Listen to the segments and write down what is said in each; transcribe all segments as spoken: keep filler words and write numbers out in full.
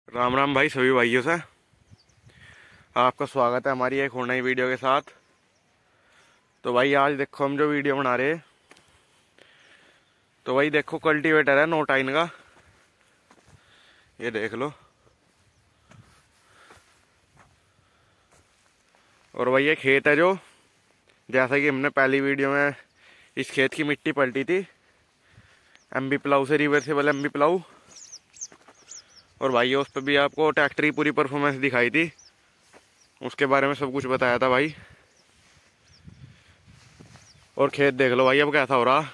राम राम भाई सभी भाइयों से आपका स्वागत है हमारी एक और नई वीडियो के साथ। तो भाई आज देखो हम जो वीडियो बना रहे हैं, तो भाई देखो कल्टीवेटर है नो टाइन का, ये देख लो। और भाई ये खेत है जो जैसा कि हमने पहली वीडियो में इस खेत की मिट्टी पलटी थी एमबी प्लाऊ से, रिवर्सेबल एमबी प्लाऊ। और भाई उस पर भी आपको ट्रैक्टर की पूरी परफॉर्मेंस दिखाई थी, उसके बारे में सब कुछ बताया था भाई। और खेत देख लो भाई अब कैसा हो रहा।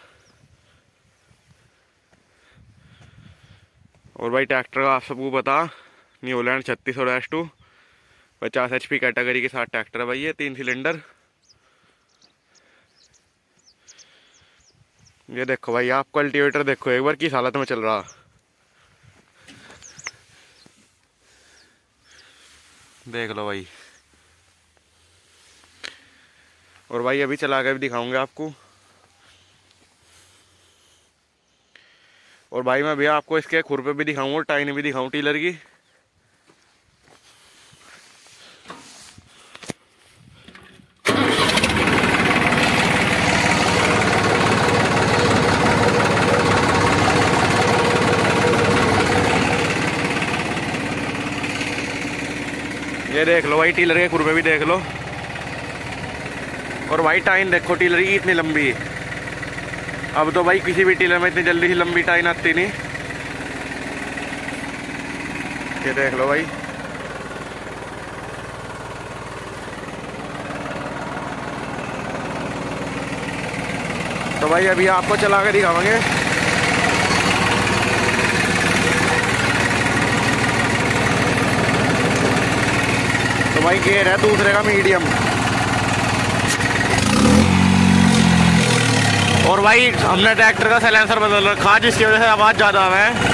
और भाई ट्रैक्टर का आप सबको पता न्यूलैंड छत्तीस और एस टू पचास एच पी कैटेगरी के साथ ट्रैक्टर है भाई, ये तीन सिलेंडर। ये देखो भाई आप कल्टीवेटर देखो एक बार किस हालत में चल रहा। देख लो भाई। और भाई अभी चला के भी दिखाऊंगा आपको। और भाई मैं अभी आपको इसके खुर पे भी दिखाऊंगा, टाइन भी दिखाऊं टीलर की। ये देख लो भाई टीलर के खुर पे भी देख लो। और भाई टाइन देखो टीलर की इतनी लंबी। अब तो भाई किसी भी टीलर में इतनी जल्दी ही लंबी टाइन आती नहीं। ये देख लो भाई। तो भाई अभी आपको चला के दिखाएंगे। तो भाई गेयर है दूसरे का मीडियम। और भाई हमने ट्रैक्टर का साइलेंसर बदल रखा जिसकी वजह से आवाज़ ज़्यादा है।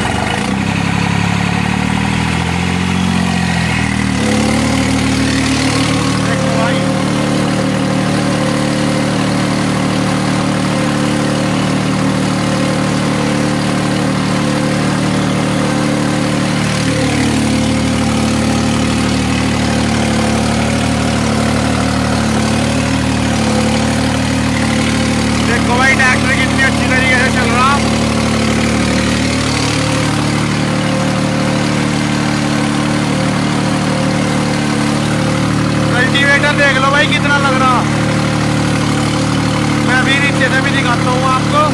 ट्रैक्टर कितनी अच्छी तरीके से चल रहा। कल्टीवेटर देख लो भाई कितना लग रहा। मैं अभी नीचे से भी दिखाता हूँ आपको।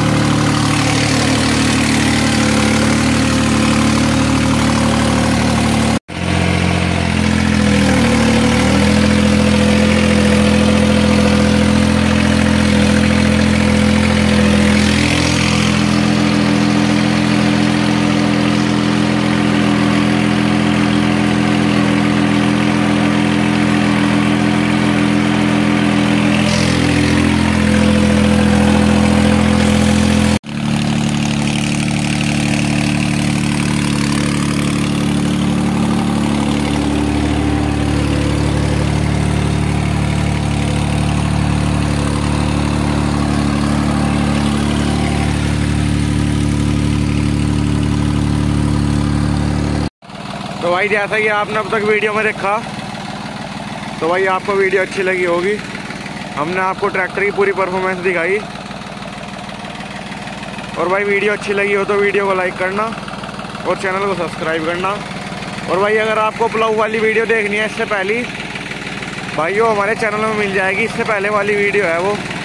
तो भाई जैसा कि आपने अब तक वीडियो में देखा, तो भाई आपको वीडियो अच्छी लगी होगी। हमने आपको ट्रैक्टर की पूरी परफॉर्मेंस दिखाई। और भाई वीडियो अच्छी लगी हो तो वीडियो को लाइक करना और चैनल को सब्सक्राइब करना। और भाई अगर आपको प्लाऊ वाली वीडियो देखनी है इससे पहले, भाई वो हमारे चैनल में मिल जाएगी। इससे पहले वाली वीडियो है वो।